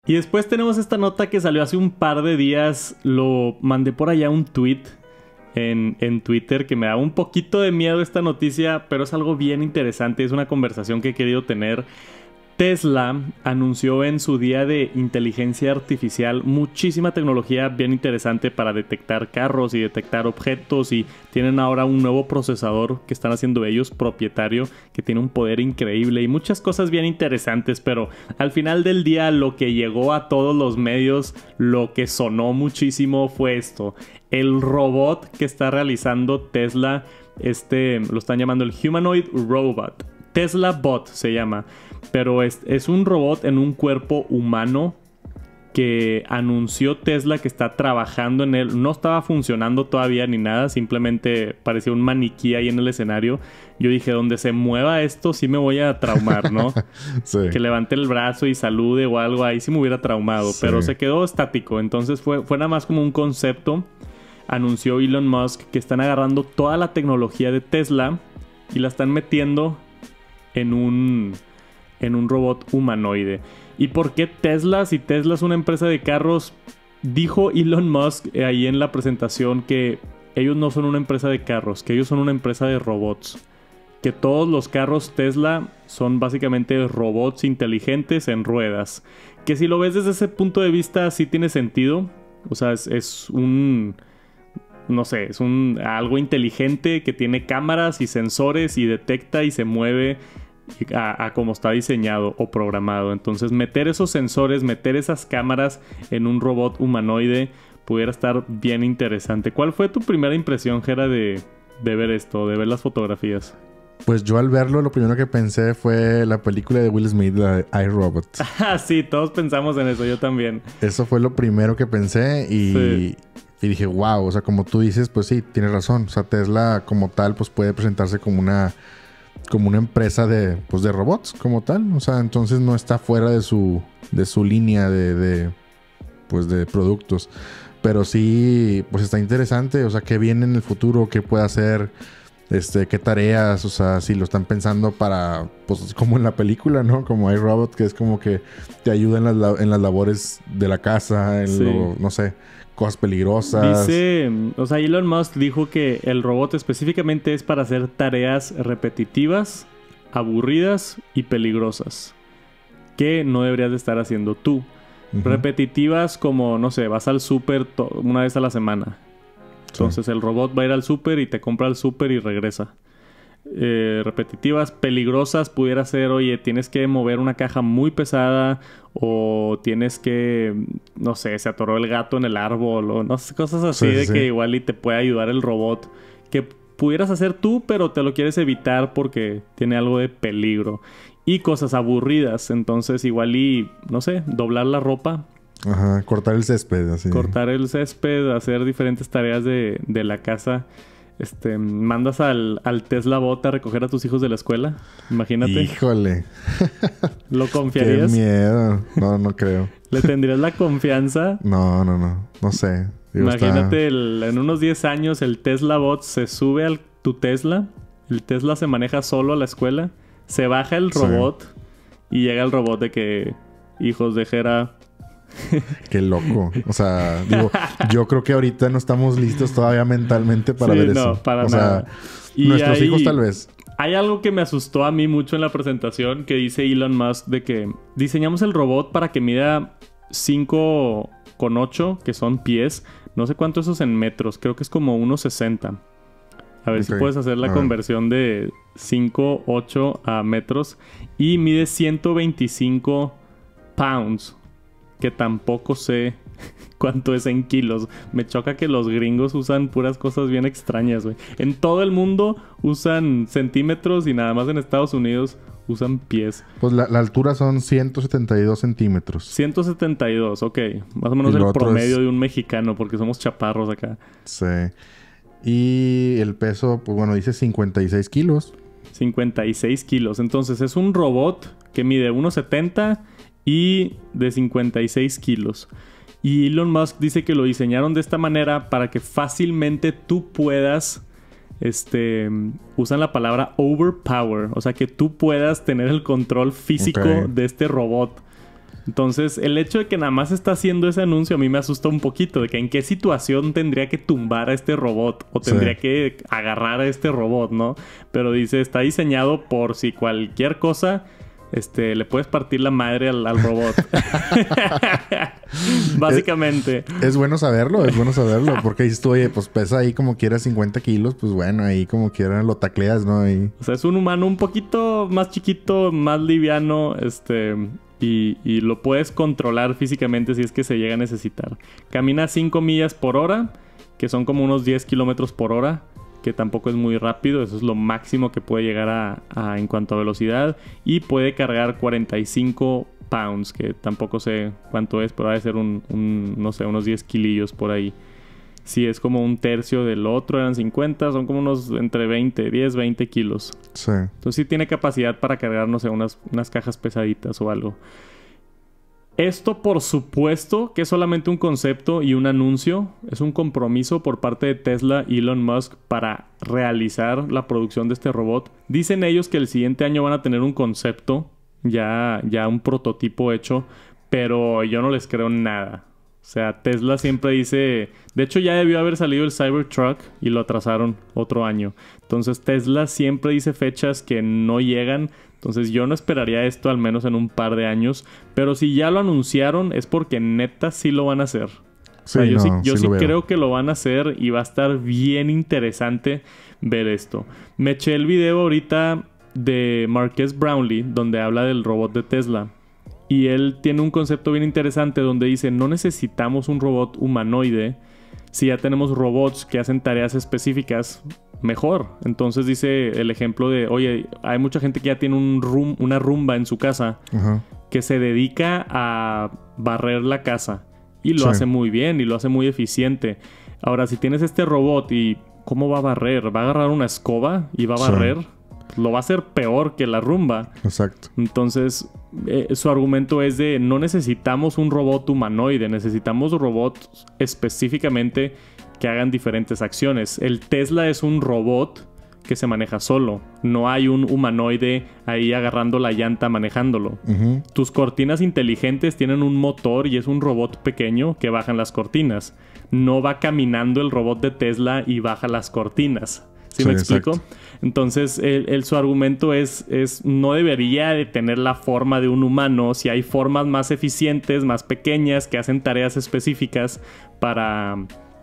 Y después tenemos esta nota que salió hace un par de días. Lo mandé por allá un tweet en Twitter que me da un poquito de miedo esta noticia, pero es algo bien interesante. Es una conversación que he querido tener. Tesla anunció en su día de inteligencia artificial muchísima tecnología bien interesante para detectar carros y detectar objetos, y tienen ahora un nuevo procesador que están haciendo ellos propietario que tiene un poder increíble y muchas cosas bien interesantes. Pero al final del día lo que llegó a todos los medios, lo que sonó muchísimo fue esto: el robot que está realizando Tesla, lo están llamando el Humanoid Robot. Tesla Bot se llama, pero es un robot en un cuerpo humano que anunció Tesla que está trabajando en él. No estaba funcionando todavía ni nada, simplemente parecía un maniquí ahí en el escenario. Yo dije, donde se mueva esto sí me voy a traumar, ¿no? Sí. Que levante el brazo y salude o algo, ahí sí me hubiera traumado. Sí. Pero se quedó estático, entonces fue nada más como un concepto. Anunció Elon Musk que están agarrando toda la tecnología de Tesla y la están metiendo en un robot humanoide. ¿Y por qué Tesla? Si Tesla es una empresa de carros, dijo Elon Musk ahí en la presentación que ellos no son una empresa de carros, que ellos son una empresa de robots. Que todos los carros Tesla son básicamente robots inteligentes en ruedas. Que si lo ves desde ese punto de vista sí tiene sentido. O sea, es un... no sé, es algo inteligente que tiene cámaras y sensores y detecta y se mueve a como está diseñado o programado. Entonces meter esos sensores, meter esas cámaras en un robot humanoide pudiera estar bien interesante. ¿Cuál fue tu primera impresión, Jera, de ver esto, de ver las fotografías? Pues yo al verlo lo primero que pensé fue la película de Will Smith, la de iRobot. Ah, sí, todos pensamos en eso, yo también. Eso fue lo primero que pensé y dije, wow, o sea, como tú dices, pues sí, tienes razón. O sea, Tesla como tal, pues puede presentarse como una empresa de robots como tal. O sea, entonces no está fuera de su línea de productos. Pero sí, pues está interesante. O sea, qué viene en el futuro, qué puede hacer, qué tareas. O sea, si lo están pensando para, pues como en la película, ¿no? Como iRobot, que es como que te ayuda en las labores de la casa, no sé, cosas peligrosas. Dice, o sea, Elon Musk dijo que el robot específicamente es para hacer tareas repetitivas, aburridas y peligrosas, que no deberías de estar haciendo tú. Uh-huh. Repetitivas como, no sé, vas al súper una vez a la semana. Entonces el robot va a ir al súper y te compra el súper y regresa. Repetitivas. Peligrosas pudiera ser, oye, tienes que mover una caja muy pesada, o tienes que, no sé, se atoró el gato en el árbol, o no sé, cosas así que igual y te puede ayudar el robot, que pudieras hacer tú, pero te lo quieres evitar porque tiene algo de peligro. Y cosas aburridas, entonces igual y, no sé, doblar la ropa. Ajá, cortar el césped, así. Cortar el césped, hacer diferentes tareas de la casa. Mandas al Tesla Bot a recoger a tus hijos de la escuela. Imagínate. Híjole. ¿Lo confiarías? Qué miedo. No creo. ¿Le tendrías la confianza? No. No sé. Imagínate, en unos 10 años el Tesla Bot se sube a tu Tesla. El Tesla se maneja solo a la escuela. Se baja el robot. Y llega el robot de que... hijos de Jera... Qué loco. O sea, digo, yo creo que ahorita no estamos listos todavía mentalmente para ver eso. No, para nada. Y nuestros hijos tal vez. Hay algo que me asustó a mí mucho en la presentación que dice Elon Musk, de que diseñamos el robot para que mida 5,8, que son pies. No sé cuánto eso es en metros. Creo que es como 1,60. A ver si puedes hacer la conversión de 5,8 a metros. Y mide 125 pounds. Que tampoco sé cuánto es en kilos. Me choca que los gringos usan puras cosas bien extrañas, güey. En todo el mundo usan centímetros y nada más en Estados Unidos usan pies. Pues la altura son 172 centímetros. 172, ok. Más o menos el promedio de un mexicano, porque somos chaparros acá. Sí. Y el peso, pues bueno, dice 56 kilos. 56 kilos. Entonces es un robot que mide 1,70 y de 56 kilos. Y Elon Musk dice que lo diseñaron de esta manera para que fácilmente tú puedas... usan la palabra overpower. O sea, que tú puedas tener el control físico de este robot. Entonces, el hecho de que nada más está haciendo ese anuncio a mí me asusta un poquito. De que en qué situación tendría que tumbar a este robot. O tendría que agarrar a este robot, ¿no? Pero dice, está diseñado por si cualquier cosa... le puedes partir la madre al robot. Básicamente. Es bueno saberlo, porque dices tú, oye, pues pesa ahí como quiera 50 kilos, pues bueno, ahí como quiera lo tacleas, ¿no? Ahí... O sea, es un humano un poquito más chiquito, más liviano, y lo puedes controlar físicamente si es que se llega a necesitar. Camina 5 millas por hora, que son como unos 10 kilómetros por hora. Que tampoco es muy rápido, eso es lo máximo que puede llegar a en cuanto a velocidad. Y puede cargar 45 pounds, que tampoco sé cuánto es, pero ha de ser no sé, unos 10 kilillos por ahí. Si es como un tercio del otro, eran 50, son como unos entre 20 kilos. Sí. Entonces sí tiene capacidad para cargar, no sé, unas cajas pesaditas o algo. Esto, por supuesto, que es solamente un concepto y un anuncio. Es un compromiso por parte de Tesla y Elon Musk para realizar la producción de este robot. Dicen ellos que el siguiente año van a tener un concepto, ya un prototipo hecho, pero yo no les creo nada. O sea, Tesla siempre dice... De hecho, ya debió haber salido el Cybertruck y lo atrasaron otro año. Entonces, Tesla siempre dice fechas que no llegan. Entonces, yo no esperaría esto al menos en un par de años. Pero si ya lo anunciaron, es porque neta sí lo van a hacer. Sí, o sea, yo sí creo que lo van a hacer y va a estar bien interesante ver esto. Me eché el video ahorita de Marques Brownlee, donde habla del robot de Tesla. Y él tiene un concepto bien interesante donde dice, no necesitamos un robot humanoide. Si ya tenemos robots que hacen tareas específicas, mejor. Entonces dice el ejemplo de, oye, hay mucha gente que ya tiene una Roomba en su casa que se dedica a barrer la casa. Y lo hace muy bien y lo hace muy eficiente. Ahora, si tienes este robot y ¿cómo va a barrer? ¿Va a agarrar una escoba y va a barrer? Lo va a hacer peor que la Roomba. Exacto. Entonces, su argumento es de no necesitamos un robot humanoide, necesitamos robots específicamente que hagan diferentes acciones. El Tesla es un robot que se maneja solo. No hay un humanoide ahí agarrando la llanta manejándolo. Tus cortinas inteligentes tienen un motor y es un robot pequeño que bajan las cortinas. No va caminando el robot de Tesla y baja las cortinas. ¿Sí me explico? Exacto. Entonces, su argumento es no debería de tener la forma de un humano si hay formas más eficientes, más pequeñas, que hacen tareas específicas para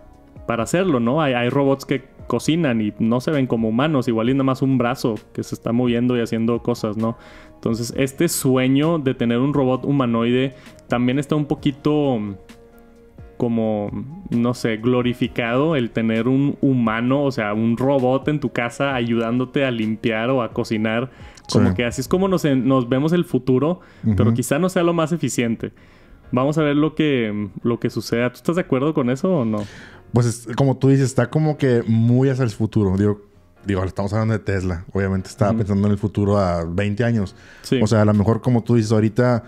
hacerlo, ¿no? Hay robots que cocinan y no se ven como humanos, igual y nada más un brazo que se está moviendo y haciendo cosas, ¿no? Entonces, este sueño de tener un robot humanoide también está un poquito... como, no sé, glorificado el tener un humano, o sea, un robot en tu casa ayudándote a limpiar o a cocinar. Como que así es como nos vemos el futuro, pero quizá no sea lo más eficiente. Vamos a ver lo que suceda. ¿Tú estás de acuerdo con eso o no? Pues como tú dices, está como que muy hacia el futuro. Digo, estamos hablando de Tesla. Obviamente estaba pensando en el futuro a 20 años. Sí. O sea, a lo mejor como tú dices ahorita...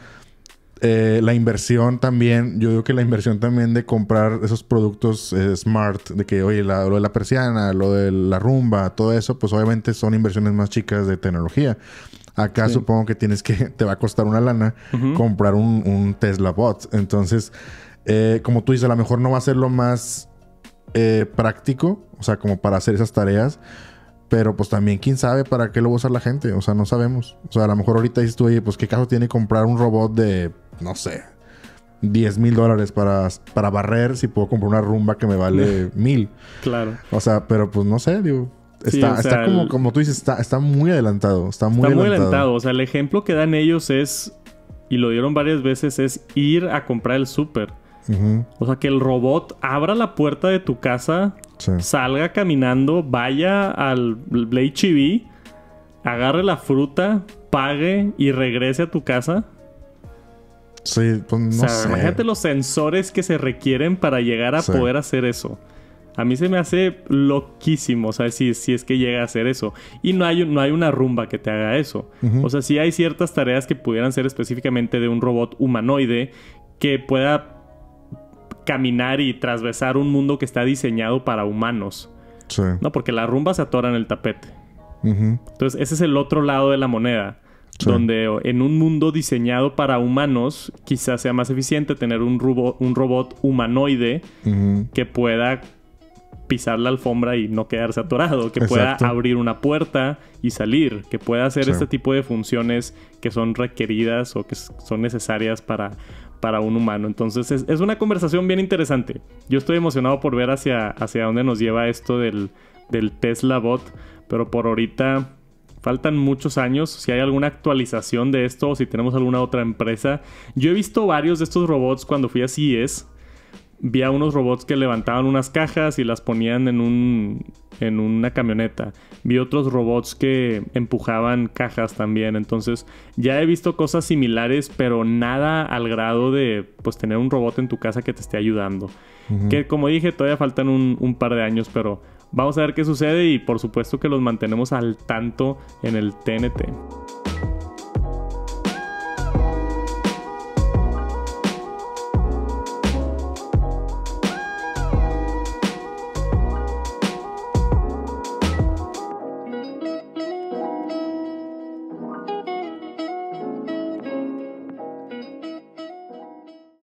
la inversión también, yo digo que la inversión también de comprar esos productos smart, de que, oye, lo de la persiana, lo de la Roomba, todo eso, pues obviamente son inversiones más chicas de tecnología. Acá supongo que te va a costar una lana comprar un Tesla Bot. Entonces, como tú dices, a lo mejor no va a ser lo más práctico, o sea, como para hacer esas tareas. Pero pues también, ¿quién sabe para qué lo va a usar la gente? O sea, no sabemos. O sea, a lo mejor ahorita dices tú, oye, pues ¿qué caso tiene comprar un robot de, no sé, $10,000 para barrer si puedo comprar una Roomba que me vale $1,000? Claro. O sea, pero pues no sé, digo... Está como tú dices, está muy adelantado. Está muy adelantado. O sea, el ejemplo que dan ellos es, y lo dieron varias veces, es ir a comprar el súper. O sea, que el robot abra la puerta de tu casa, salga caminando, vaya al H-E-B, agarre la fruta, pague y regrese a tu casa. Sí, pues no sé. Imagínate los sensores que se requieren para llegar a poder hacer eso. A mí se me hace loquísimo, o sea, si es que llega a hacer eso. Y no hay una Roomba que te haga eso. O sea, sí hay ciertas tareas que pudieran ser específicamente de un robot humanoide que pueda caminar y trasversar un mundo que está diseñado para humanos. No, porque la Roomba se atora en el tapete. Entonces, ese es el otro lado de la moneda. Sí. Donde en un mundo diseñado para humanos, quizás sea más eficiente tener un robot humanoide que pueda pisar la alfombra y no quedarse atorado, que pueda abrir una puerta y salir, que pueda hacer este tipo de funciones que son requeridas o que son necesarias para un humano. Entonces es una conversación bien interesante. Yo estoy emocionado por ver hacia dónde nos lleva esto del Tesla Bot, pero por ahorita faltan muchos años. Si hay alguna actualización de esto o si tenemos alguna otra empresa. Yo he visto varios de estos robots cuando fui a CES. Vi a unos robots que levantaban unas cajas y las ponían en una camioneta. Vi otros robots que empujaban cajas también. Entonces, ya he visto cosas similares, pero nada al grado de pues tener un robot en tu casa que te esté ayudando. Que como dije, todavía faltan un par de años, pero vamos a ver qué sucede y por supuesto que los mantenemos al tanto en el TNT.